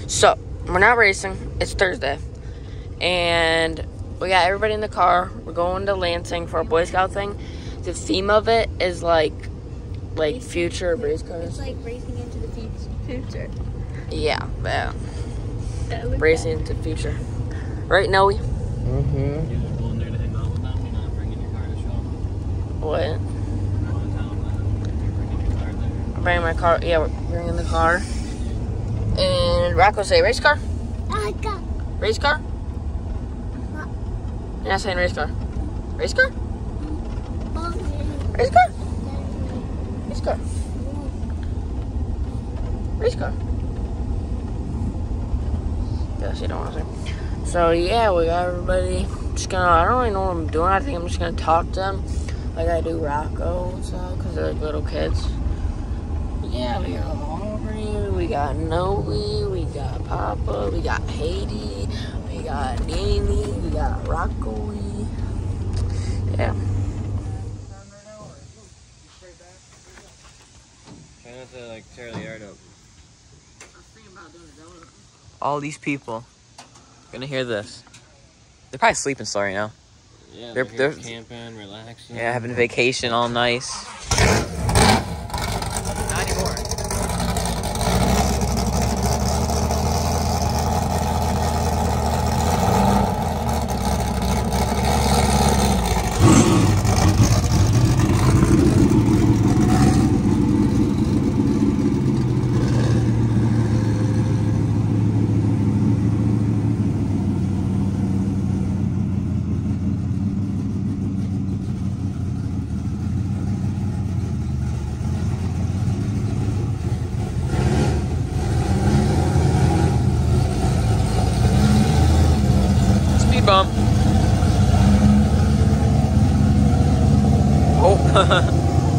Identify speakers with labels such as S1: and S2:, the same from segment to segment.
S1: So, we're not racing. It's Thursday. And we got everybody in the car. We're going to Lansing for a Boy Scout thing. The theme of it is like future race cars.
S2: It's like racing into the future.
S1: Yeah. Racing into the future. Right, Noe?
S3: Mm-hmm. You're just going there to hang out with them? You're not bringing your car to show?
S1: What?
S3: You're going to town then? You're bringing your car there?
S1: I'm bringing my car. Yeah, we're bringing the car. And Rocco say race car? Race car? You're not saying race car. Race car? Race car? Race car. Race car. Yes, you don't want to say. So yeah, we got everybody. I don't really know what I'm doing. I think I'm just gonna talk to them like I do Rocco and stuff, because they're like little kids. But yeah, we got Aubrey, we got Noe, we got Papa, we got Haiti, we got Nini, we got Rocco. Yeah.
S3: Try not to like tear the yard up.
S4: All these people gonna hear this. They're probably sleeping still right now.
S3: Yeah,
S4: they're
S3: camping, relaxing.
S4: Yeah, having a vacation all nice. Not anymore. Bump. Oh.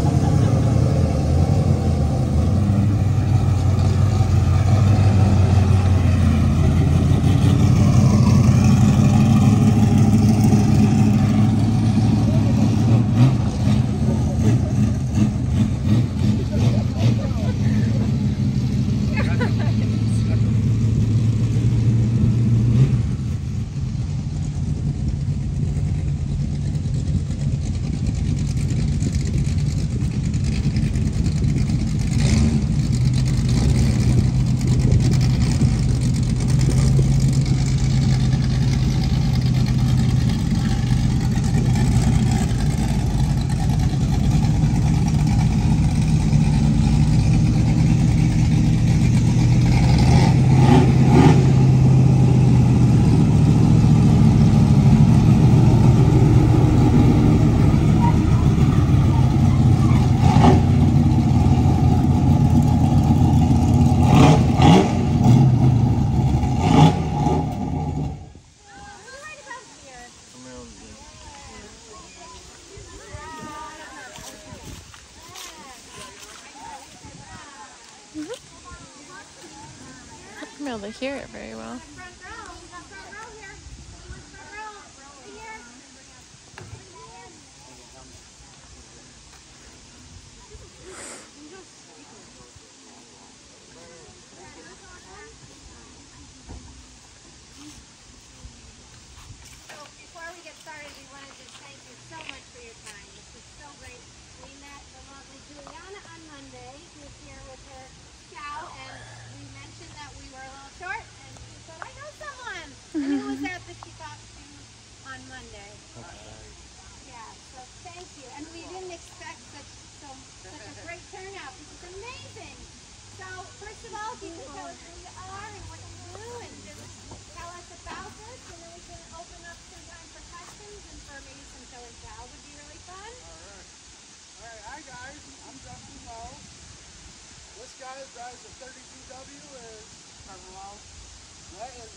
S2: I'm able to hear it very well.
S5: Before we get started, we wanted to thank you so much for your time. This is so great. We met the lovely Juliana on Monday, who was here with her cow, and we mentioned that we were a little short, and she said, I know someone. And who was that she talked to on Monday? Yeah, so thank you. And we didn't expect such a great turnout. This is amazing. So, first of all, if you could tell us who you are and what you do, and just tell us about this, and then we can open up some time for questions and for maybe some show and tell would be really fun.
S6: All right. Hi guys, I'm Justin Lowe. This guy that drives a 32W is Carmelo. That is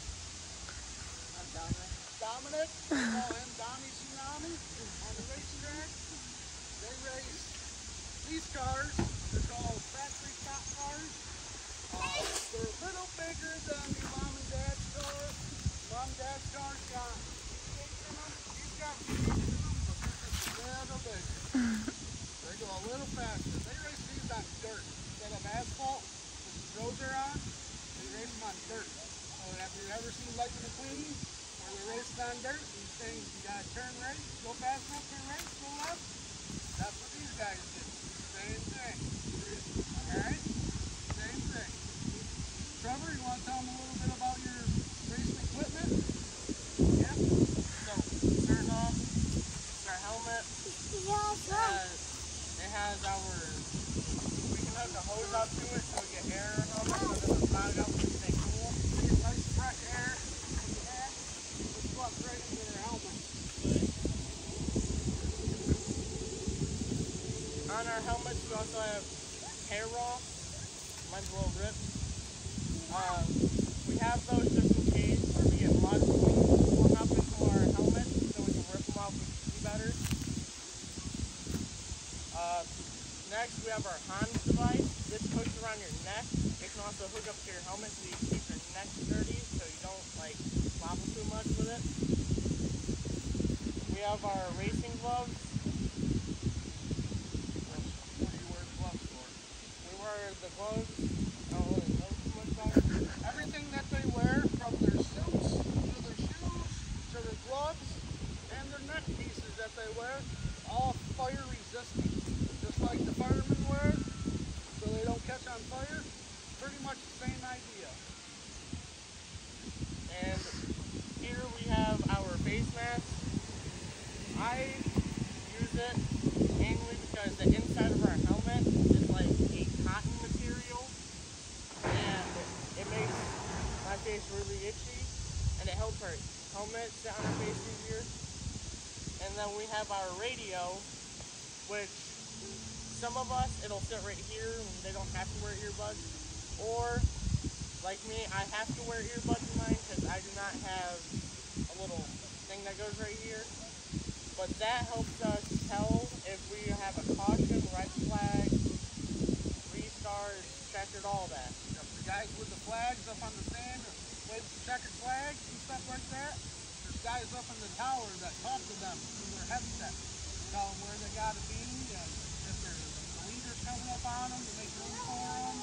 S6: Dominic. We call him Donnie Tsunami on the racing track. They race these cars. They're called factory stock cars. They're a little bigger than the mom and dad's car. Mom and dad's car's got feet in them. He's got feet in them, but they're just a little bigger. They go a little faster. They race these on dirt instead of asphalt, which the roads are on. They race them on dirt. have you ever seen Lightning McQueen where they're racing on dirt and he's saying you gotta turn right, go fast enough, turn right, go left? That's what these guys do. Same thing. Alright? Same thing. Trevor, you want to tell them a little bit about your racing equipment? Yeah?
S3: So, first off, it's our helmet. It has our, we can hook a hose up to it so we get air in our helmet so it doesn't clog up and stay cool.
S6: So you get nice fresh air from the head, which plugs right into their helmet.
S3: On our helmets, we also have hair raw. Mine's a little ripped. We have those just in case where we get mud flung up into our helmets so we can rip them off we can see better. Next, we have our Hans device. This hooks around your neck. It can also hook up to your helmet so you keep your neck sturdy so you don't like wobble too much with it. We have our racing gloves.
S6: What do you wear the gloves for?
S3: We wear the gloves. I don't really know too much about it.
S6: Everything that they wear, from their suits to their shoes to their gloves and their neck pieces that they wear, all fire resistant. Just like the firemen wear, so they don't catch on fire. Pretty much the same idea.
S3: And here we have our face mask. I use it mainly because the inside of our helmet is like a cotton material and it makes my face really itchy and it helps our helmet sit on our face easier. And then we have our radio, which some of us, it'll sit right here and they don't have to wear earbuds. Or, like me, I have to wear earbuds in mine because I do not have a little thing that goes right here. But that helps us tell if we have a caution, red flag, restart, checkered, all that.
S6: The guys with the flags up on the stand, wave the checkered flags and stuff like that. There's guys up in the tower that talk to them through their headset. Tell them where they gotta be and if there's a leader coming up on them to make room for them.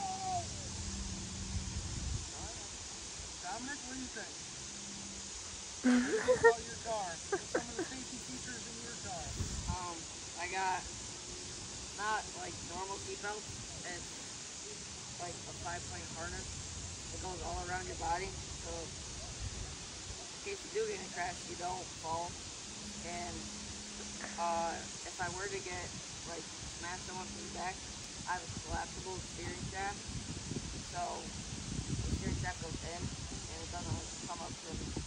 S6: Dominic, what do you think? What do you think about your car? What are some of the safety features in your car?
S1: I got not like normal seatbelt. It's like a 5-point harness that goes all around your body. So in case you do get in a crash, you don't fall. And if I were to get like smash someone from the back, I have a collapsible steering shaft. So the steering shaft goes in and it doesn't come up to the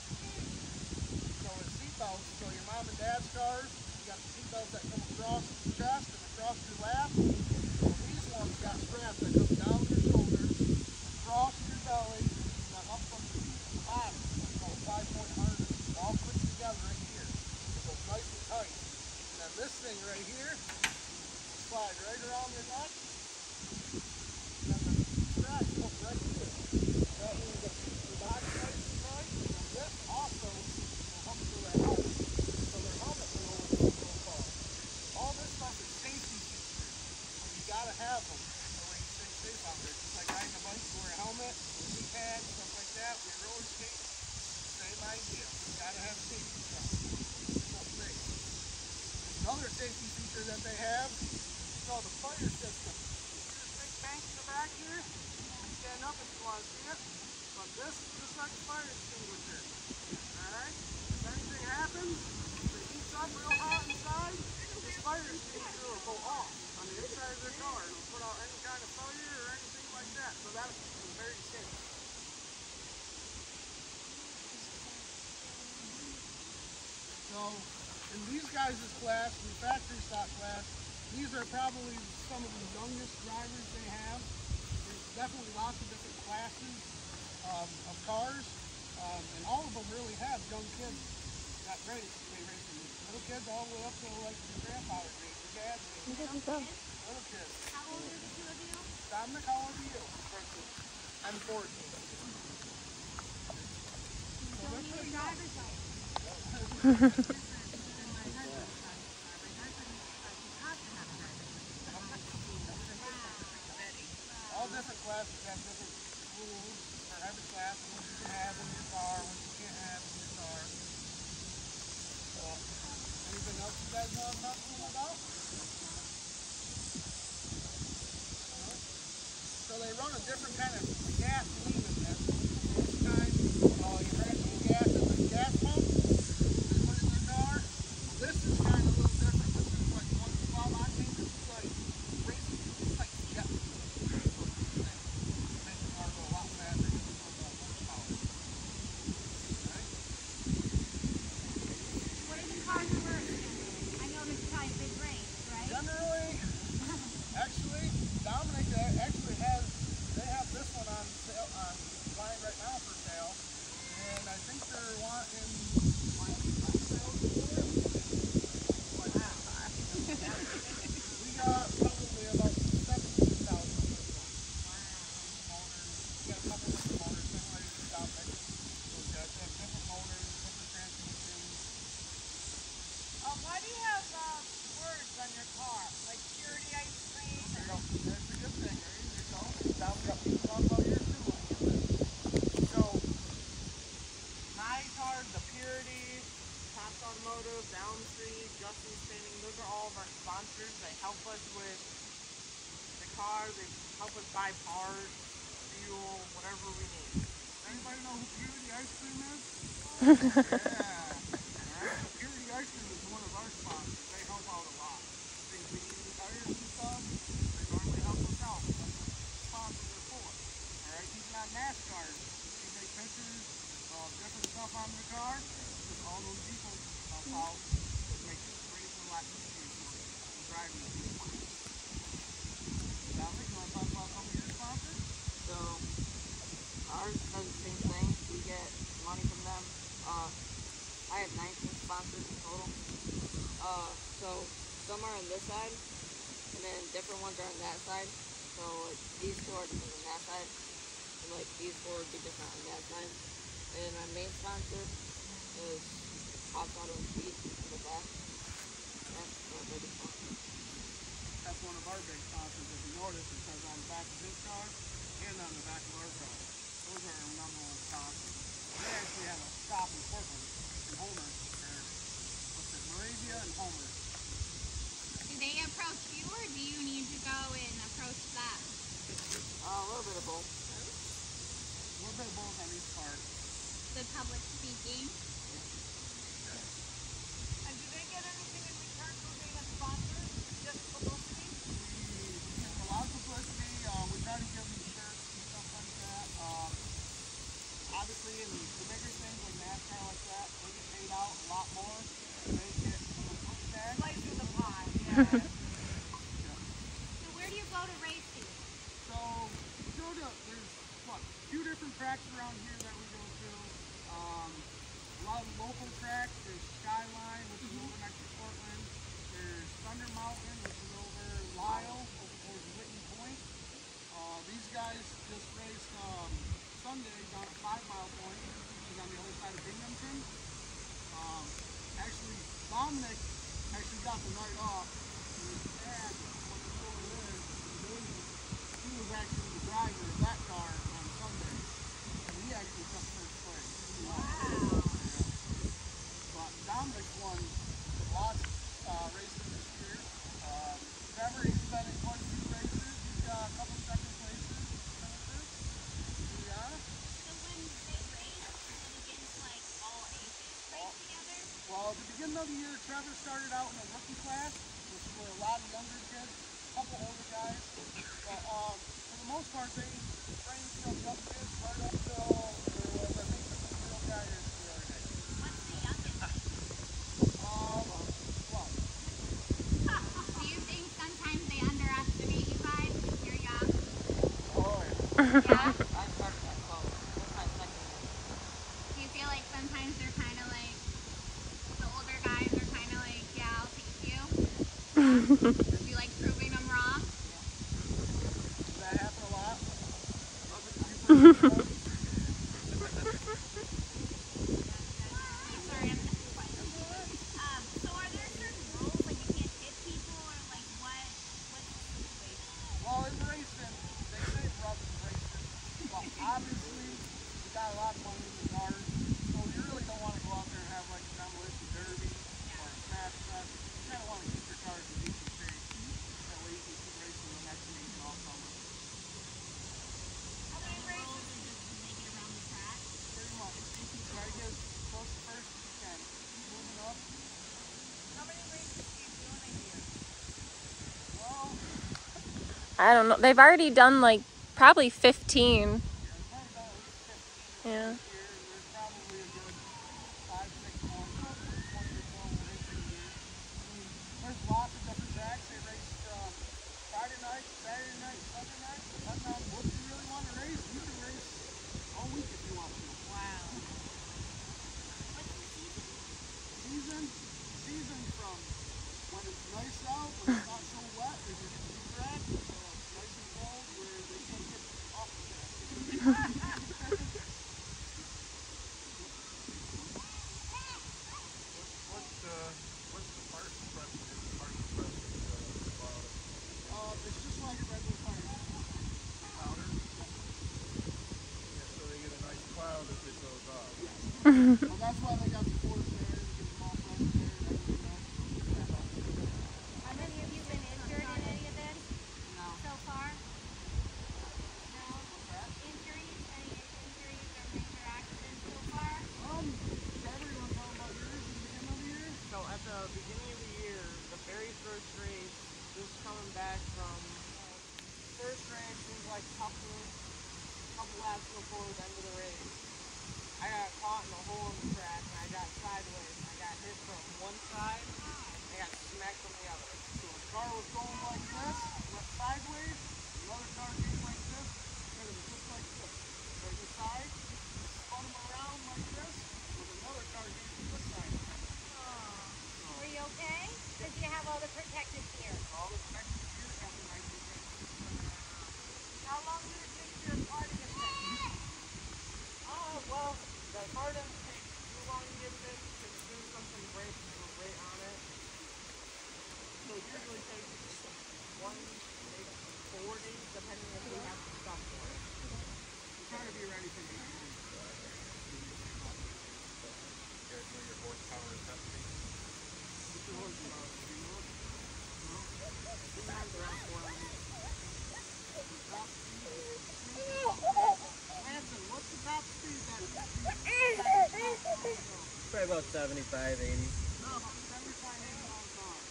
S6: So with seatbelts, so your mom and dad's cars, you got the seatbelts that come across your chest and across your lap. Well, these ones got straps that come down your shoulders, across your belly, and then up from your feet to the bottom. It's called a 5-point harness. It's all put together right here. It goes nice and tight. And then this thing right here slides right around your neck. And then the straps come right here. That means that your body's nice and tight. And this also will hook to their helmet. So their helmet will only go so far. All this stuff is safety features. So you gotta have them. So way you stay safe out there. Just like riding a bike, you wear a helmet, knee pads, stuff like that. When you're roller skating, same idea. You gotta have safety stuff. It's safe. Another safety feature that they have is called the fire system. See this big tank in the back here? Stand up if you want to see it. But this is just like a fire extinguisher. Alright? If anything happens, if it heats up real hot inside, this fire extinguisher will go off on the inside of their car. It'll put out any kind of fire or anything like that. So that's very safe. So, in these guys' class, the factory stock class, these are probably some of the youngest drivers they have. There's definitely lots of different classes of cars, and all of them really have young kids that race. They race little kids all the way up to like your grandfather's age, your dad's age. Little kids.
S5: How old are the two of you?
S6: Dominic, how old are you?
S3: I'm 14.
S5: You don't need a driver's license.
S6: All different classes have different rules for every class. You can guys know what I'm talking about? So they run a different kind of gasoline in this. This kind, you raise some gas in the gas pump. They put it in the car. This is kind of a little different. This is like one small. I think this is like racing. It's like jet fuel. So these things make the car go a lot faster. It's a little more horsepower. Okay.
S5: What are the cars worth? I know this is probably a big range, right?
S6: Generally, actually, Dominic actually has, they have this one on sale, on line right now for sale, and I think they're wanting like $5,000 for it. Like, we got probably about $17,000 for this one. We got a couple different motors, same way as Dominic. Those guys have different motors, different transmissions.
S3: Why do you have words on your car? Like purity ice cream?
S6: There you go. That's a good thing. There you go. Now we got people talking about yours too.
S3: So, my cars, the Purity, Tops Automotive, Downstreet, Justin Spinning, those are all of our sponsors. They help us with the car. They help us buy parts, fuel, whatever we need.
S6: Anybody know who Purity Ice Cream is? Yeah. Alright, Purity Ice Cream is one of our sponsors. They help out a lot. Things we need to tires and stuff, they normally help us out. That's what sponsors are for. Alright, even on NASCAR, you take pictures of different stuff on the car, because all those people help out to make it race a lot easier for driving the vehicle. Dominic, you want to talk about some of your sponsors?
S1: So ours does the same thing. We get money from them. I have 19 sponsors in total. So some are on this side, and then different ones are on that side. So like these two are different on that side, and like these four would be different on that side. And then my main sponsor is Hobbs Auto and Speed in the back. That's my biggest sponsor.
S6: That's one of our big sponsors. If you notice, it says on the back of his car and on the back of our car. Those are our number one sponsors. They actually have a stop in Portland, in Homer, or what's it, Moravia and Homer.
S5: Do they approach you, or do you need to go and approach them?
S1: A little bit of both.
S6: A little bit of both on each part.
S5: The public speaking.
S3: And do they get anything in return for being a sponsor? Just publicity?
S6: We give them a lot of publicity. We try to give them shirts and stuff like that. Obviously, in the bigger things like NASCAR like that, they get paid out a lot more. They get some pushback.
S3: Slice of the pie, yeah.
S5: So where do you go to racing?
S6: So, we go to, there's, what, a few different tracks around here that we go to. A lot of local tracks. There's Skyline, which is over next to Portland. There's Thunder Mountain, which is over Lyle, over towards Whitney Point. These guys just raced Sunday down at 5 Mile Point, which is on the other side of Binghamton. Actually, Dominic actually got the night off. And his dad, when he was over there, he was actually the driver of that car on Sunday. And he actually took first place.
S5: Wow.
S6: But Dominic won lots of races this year. Trevor, he's been in quite a few races. He's got a couple second places. Juliana?
S5: So when they race, does it begin to like all ages race together?
S6: Well, at the beginning of the year, Trevor started out in a rookie class, which were a lot of younger kids, a couple older guys. But for the most part, they trained from young kids right up till there was, I think, the 2-year-old guy here the other day.
S5: What's the youngest?
S6: 12.
S5: Do you think sometimes they underestimate you guys because you're young?
S6: Oh, yeah.
S5: Yeah?
S1: I started at 12. That's my second year.
S5: Do you feel like sometimes they're kind of like, the older guys are kind of like, yeah, I'll take you? Do you like proving them wrong?
S6: Does that happen a lot?
S5: Sorry, I'm just questioning. So are there certain rules, like you can't hit people, or like what's the situation?
S6: Well, in racing, they say rough in racing, but obviously, you got a lot of money in the cars, so you really don't want to go out there and have like a demolition derby or a smash fest. You
S2: I don't know. They've already done like probably 15. Yeah.
S6: There's lots of different tracks. They race from Friday night, Saturday night, Sunday night. Depending on what you really want to race, you can race all week if you want to.
S5: Wow.
S6: Season from when it's nice out, when it's not so wet, if you're getting the track, nice and cold where they can't get off the track. What's the park suppression? It's just like a regular fire. Powder? Yeah, so they get a nice cloud as it goes off. Well, that's why they got the force there, to get them all fresh there and everything else.
S5: How many of you been injured in any of this?
S1: No.
S5: So far? No? Injuries? Any injuries or major accidents so far?
S6: Trevor, you want to talk about yours at the beginning of the year?
S3: So at the beginning of the year, the very first race, just coming back from first race, it was like a couple laps before the end of the race. I got caught in a hole in the track and I got sideways. I got hit from one side and I got smacked from the other.
S6: So a car was going like this, went sideways, another car came like this, hit him just like this. There's the side, spun him around like this, with another car came from this side.
S5: Were you okay? Did you have all the protective gear?
S6: All the protective gear and the nice thing.
S5: How long did it take your car to get fixed?
S3: Well, the car doesn't take too long to get fixed because as soon as something breaks, it'll break on it. So it usually takes 1, maybe 4 days, depending if we have some stuff for it.
S6: We're trying to be ready for the next one.
S7: You guys know your horsepower testing?
S6: What's your horsepower? Do you know?
S3: Sometimes around 400.
S6: Hanson, what's the top speed that
S3: Probably about 75, 80.
S6: No, 75, 80 miles an hour.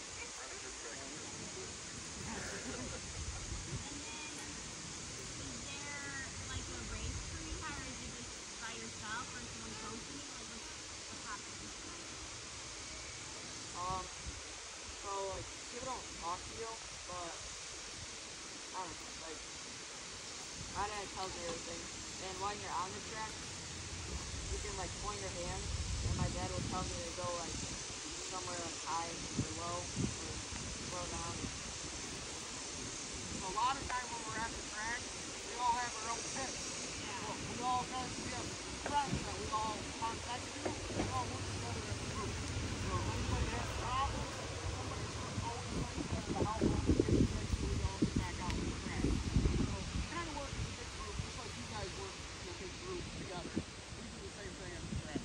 S5: Is there like a race for you, or is it just by yourself or someone coaching you? Like what's happening?
S3: So like people don't talk to you, but I don't know, like my dad tells me everything. And while you're on the track, you can like point your hand, and my dad will tell me to go like somewhere like high or low or slow down.
S6: So a lot of time when we're at the track, we all have our own pits. Well, we all kind of have friends that we all contact to. We all work together as a group. So if anybody has problems, somebody's always right there to help them get the race so we all get back out on the track. So we kind of work as a big group, just like you guys work in a big group together. We do the same thing at the track.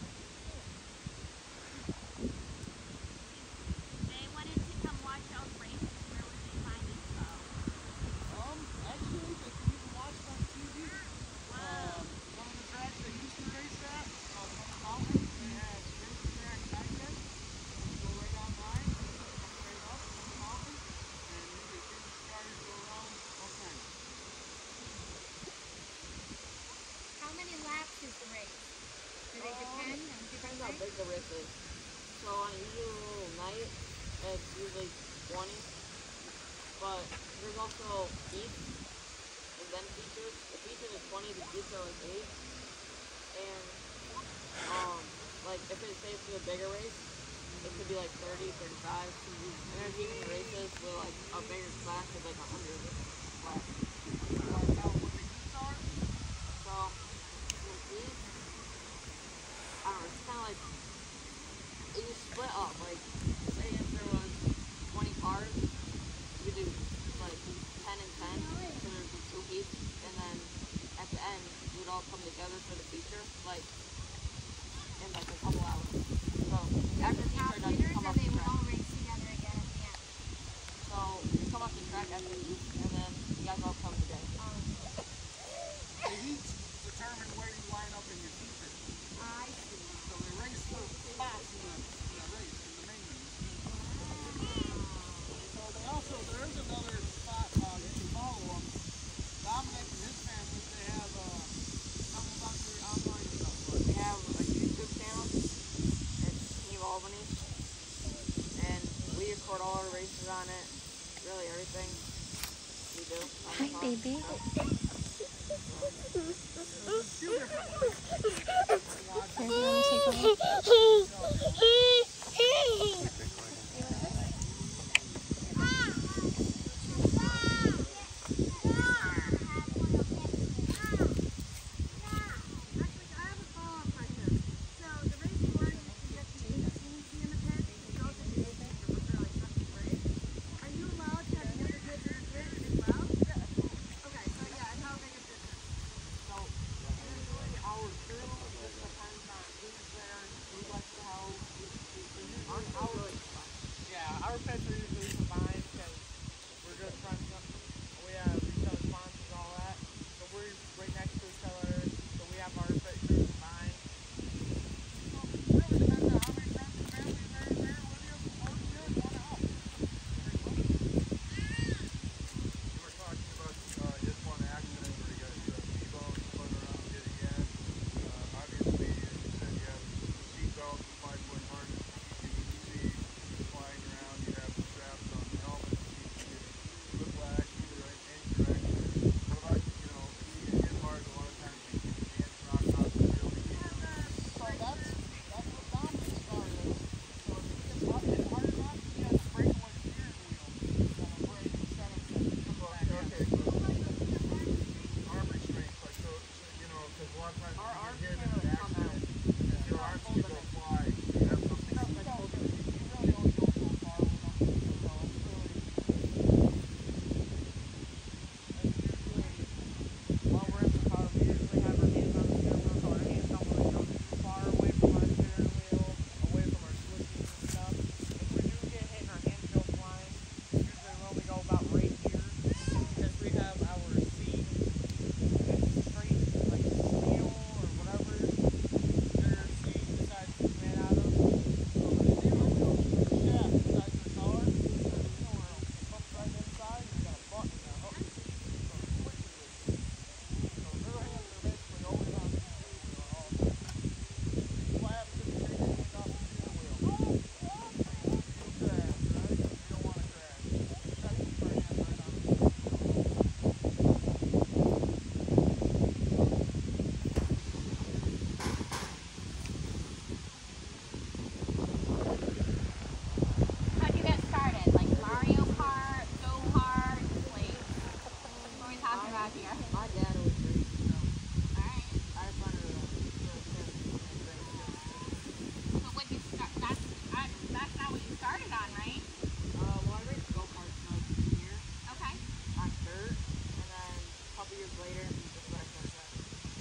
S5: They wanted to come watch y'all's races. Where would they find info?
S6: Actually, you can watch it on TV. One of the tracks they used to race at, Thunder Mountain, they had racetrack digest. You go right online, straight up Thunder Mountain, and you can see these cars go around all kinds.
S5: How many laps is the race? Do they depend on
S3: Depends
S5: different
S3: how
S5: races?
S3: big the race is. So on a usual night, it's usually 20. But there's also heats and then features. The features is 20, the heats are like 8. And like if it's say it's a bigger race, it could be like 30, 35. And there's even races with like a bigger class with like 100 laps.
S6: Like how what the heats are.
S3: So the heat, I don't know, it's kind of like you split up. Like say if there was 20 cars, you could do like 10 and 10. So there'd be 2 heats, and then at the end you'd all come together for the feature, like in like a couple hours. So after feature
S5: Top
S3: done, you
S5: winners,
S3: come
S5: and
S3: off the
S5: they would
S3: track.
S5: all race together again at the end.
S3: So you come off the track after heat, and then you guys all come together.
S6: The heats determine where you line up in your feature.
S5: I see.
S6: So they race for spots in the race, in the main
S1: Albany, and we record all our races on it. Really, everything we do.
S2: Hi, baby. Here, you want to take a look?
S3: Our pets are usually combined because we're good friends. We have each other's sponsors and all that. So we're right next to each other. So we have our pet crew combined.
S6: Really depends on how many friends and family are there with you, or you want to help.
S7: You were talking about just one accident where you got T-bone spun around yet again. Obviously, you said you have seatbelt, 5-point harness, easy to see, flying around. You have the straps on the helmet, whiplash, either any direction. What about, being hit hard? A lot of times you keep your hands knocked out the wheel.
S6: So that's what Dominic's car is. So if he gets hit hard enough, he has a breakaway steering wheel. So the brake instead of coming back in.
S7: Okay, but arm restraints, like so, because a lot of times
S1: Our
S7: when you
S1: arms
S7: get hit in
S1: can't
S7: an
S1: really come
S7: accident, your arms can go fly. You have something
S6: You really only go so far with them. So it's really
S3: While we're in the car, we usually have our hands on the steering wheel, so our hands don't really go too far away from our steering wheel, away from our switches and stuff. If we do get hit and our hands go flying, usually we only go about right here because we have our seat that's straight, like steel or whatever their seat decides to come in out of. So the steering wheel, the shaft inside your car, the steering wheel comes right inside, and you got a button that hooks it. So it switches it. So their hands are basically always on the steering wheel all the time. What happens if you take your hand off the steering wheel? You'll crash, right? You don't want to crash. We try to keep our hands right on the steering wheel.
S5: How'd you get started? Like Mario Kart, go-kart, like, what are we talking about here?
S1: My dad always raced, so
S5: Alright.
S1: I just wanted to
S5: So when you start, that's not what you started on, right?
S1: well, I raced go-karts when I was a junior
S5: Okay.
S1: on dirt, and then a couple years later, that's what I started at.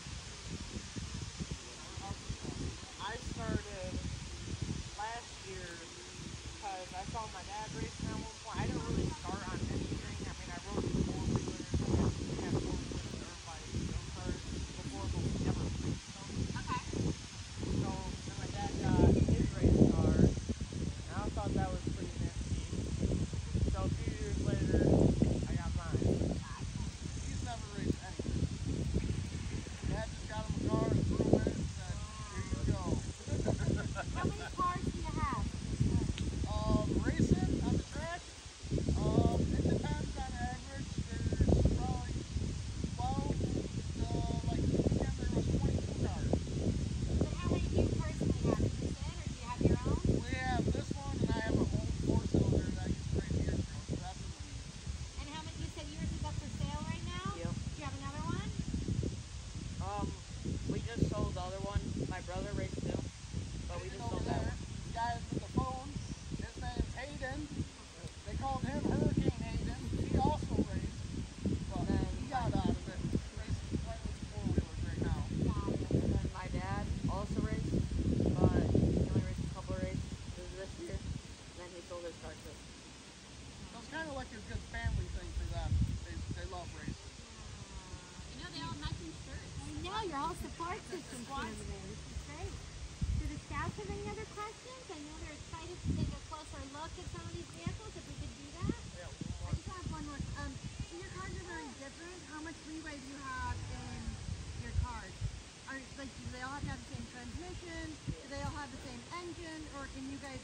S3: I started last year because I saw my dad racing at one point. I didn't really start on anything. I mean, I rode four-wheelers. We had four-wheelers and dirt bikes, go-karts before, but we never raced them.
S5: Okay.
S3: So then my dad got his race car, and I thought that was pretty nifty. So a few years later, I got mine.
S6: he's never raced anything. Dad just got him a car and threw him in and said, "Here you go."
S5: How many cars do you have?
S6: Racing on the track, it depends on average. There's probably 12 to like this weekend there was 22 cars.
S5: But how many do you personally have? Is this it, or do you have your own?
S6: We have this one and I have an old 4-cylinder that I can straight here through, so that's in the lead.
S5: And how many, you said yours is up for sale right now?
S1: Yep.
S5: Do you have another one?
S1: We just sold the other one. My brother raced too, but we just
S6: Over
S1: sold that
S6: there,
S1: one.
S6: the guy with the phone, his name's Hayden. They called him Hurricane Hayden. He also raced, but he got out of it. Racing playing with 4-wheelers right now.
S1: And then my dad also raced, but he only raced a couple of races this year. And then he sold his car too.
S6: So it's kind of like a good family thing for them. They love racing.
S5: You know, they all matching shirts. I know, your whole support system's here today. This is great. Do the scouts have any other questions? I know they're excited to take a closer look at some of these vehicles, if we could do that.
S8: I just have one more. Your cars are very different. How much leeway do you have in your cars? Do they all have to have the same transmission? Do they all have the same engine? Or can you guys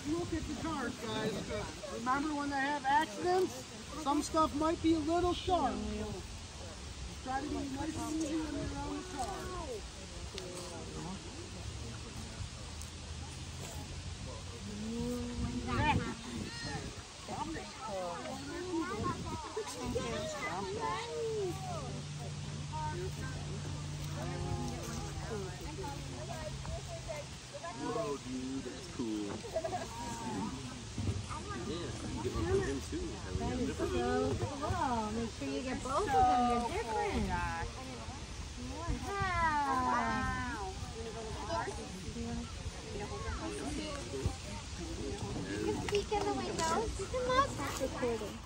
S6: look at the cars, guys. Remember when they have accidents, some stuff might be a little sharp. So try to be nice and easy when you're around the car.
S9: Whoa, dude, that's cool. Yeah, you get one of them too.
S5: That is so cool. Make sure you get both of them. They're different. Wow. You can peek in the windows. You can look. That's recording.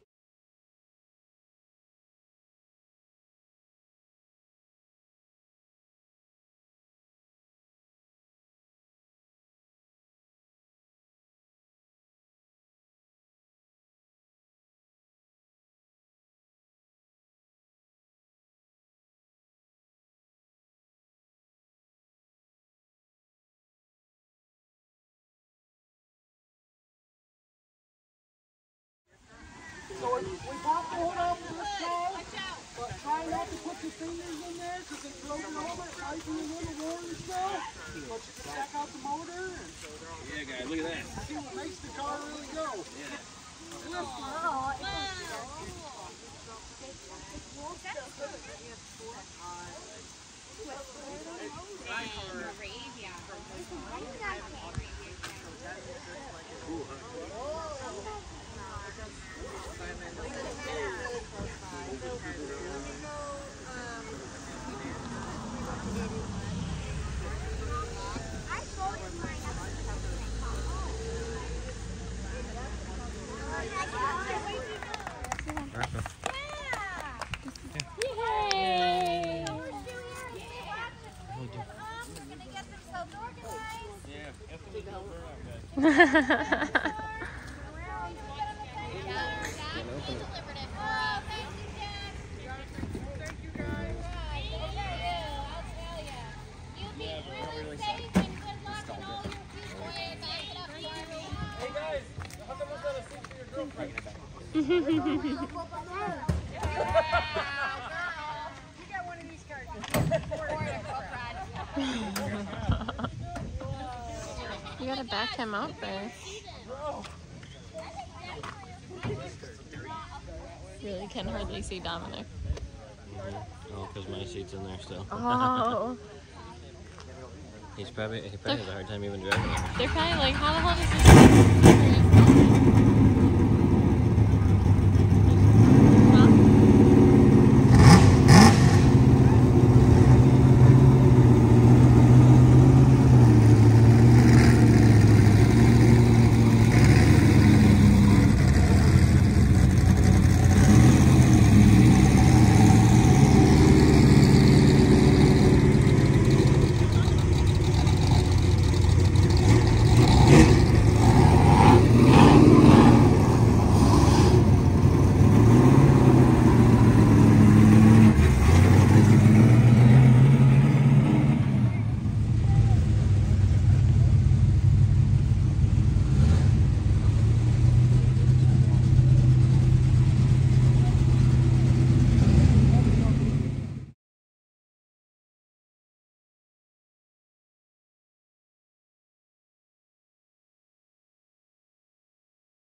S6: So we pop the hood off of this car, but try not to put your fingers in there because it throws it over. It might be a little warm still, but you can check out the motor and
S9: Yeah, guys, look at that.
S6: see what makes the car really go.
S2: Yay! You gotta back him out first. Really can hardly see Dominic.
S9: Oh, because my seat's in there still.
S2: Oh.
S9: He probably has a hard time even driving it.
S2: They're probably like, how the hell does this